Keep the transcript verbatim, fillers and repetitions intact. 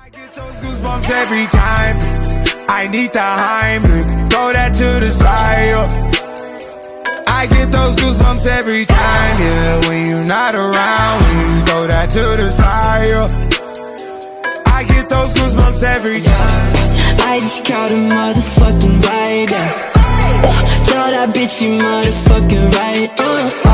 I get those goosebumps every time. I need the Heimlich, throw that to the side. Yo. I get those goosebumps every time, yeah. When you're not around, when you throw that to the side. Yo. I get those goosebumps every time. I just caught a motherfucking vibe, yeah. Tell that bitch you motherfucking right, uh.